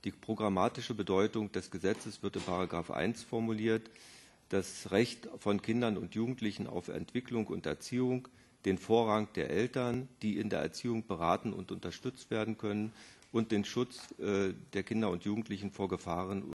Die programmatische Bedeutung des Gesetzes wird in § 1 formuliert: Das Recht von Kindern und Jugendlichen auf Entwicklung und Erziehung, den Vorrang der Eltern, die in der Erziehung beraten und unterstützt werden können, und den Schutz der Kinder und Jugendlichen vor Gefahren